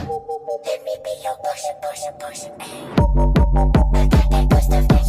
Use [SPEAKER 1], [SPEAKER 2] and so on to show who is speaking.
[SPEAKER 1] Let me be your portion, portion, portion, ayy. I got that good stuff that